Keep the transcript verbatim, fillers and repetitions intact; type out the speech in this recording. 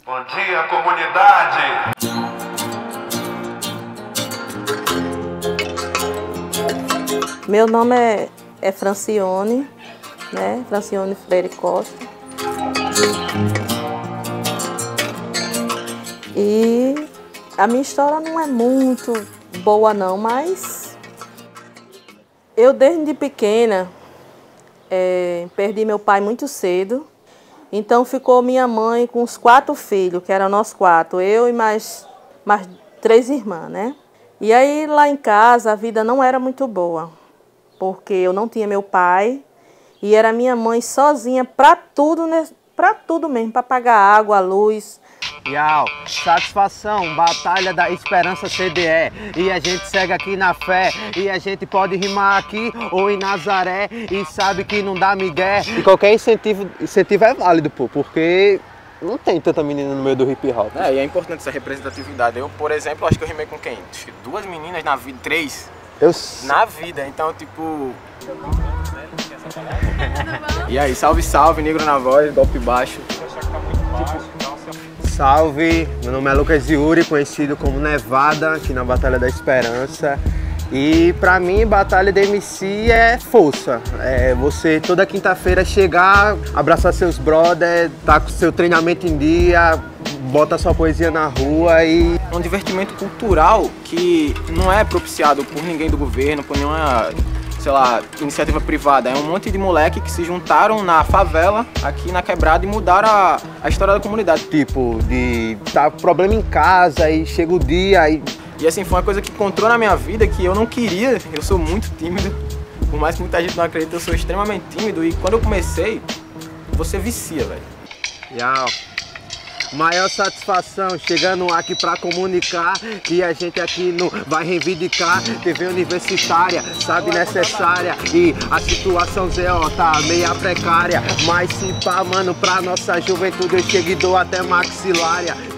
Bom dia, comunidade! Meu nome é, é Francione, né? Francione Freire Costa. E a minha história não é muito boa não, mas eu desde pequena é, perdi meu pai muito cedo. Então ficou minha mãe com os quatro filhos, que eram nós quatro, eu e mais, mais três irmãs, né? E aí lá em casa a vida não era muito boa, porque eu não tinha meu pai e era minha mãe sozinha para tudo, né? Para tudo mesmo, para pagar água, luz. Yau, satisfação, Batalha da Esperança C D E. E a gente segue aqui na fé. E a gente pode rimar aqui ou em Nazaré. E sabe que não dá migué. E qualquer incentivo, incentivo é válido, pô, porque não tem tanta menina no meio do hip hop. É, e é importante essa representatividade. Eu, por exemplo, acho que eu rimei com quem? Duas meninas na vida, três? Eu... Na vida, então, tipo... E aí, salve, salve, negro na voz, golpe baixo. Salve, meu nome é Lucas Yuri, conhecido como Nevada, aqui na Batalha da Esperança. E pra mim, Batalha da M C é força. É você toda quinta-feira chegar, abraçar seus brothers, tá com seu treinamento em dia, bota sua poesia na rua e... É um divertimento cultural que não é propiciado por ninguém do governo, por nenhuma, sei lá, iniciativa privada. É um monte de moleque que se juntaram na favela, aqui na quebrada, e mudaram a, a história da comunidade. Tipo, de tá problema em casa e chega o dia e... E assim, foi uma coisa que encontrou na minha vida que eu não queria. Eu sou muito tímido, por mais que muita gente não acredite, eu sou extremamente tímido. E quando eu comecei, você vicia, velho. Yau. Maior satisfação chegando aqui pra comunicar que a gente aqui não vai reivindicar. T V universitária, sabe, necessária. E a situação Zé, ó, tá meia precária. Mas se pá, mano, pra nossa juventude eu chego e dou até maxilária.